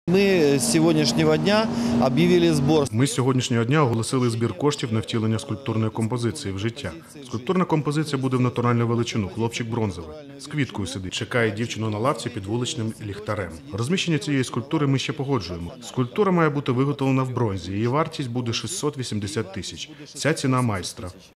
Ми з сьогоднішнього дня об'явили збір. Ми з сьогоднішнього дня оголосили збір коштів на втілення скульптурної композиції в життя. Скульптурна композиція буде в натуральну величину. Хлопчик бронзовий. З квіткою сидить. Чекає дівчину на лавці під вуличним ліхтарем. Розміщення цієї скульптури ми ще погоджуємо. Скульптура має бути виготовлена в бронзі. Її вартість буде 680 тисяч. Ця ціна майстра.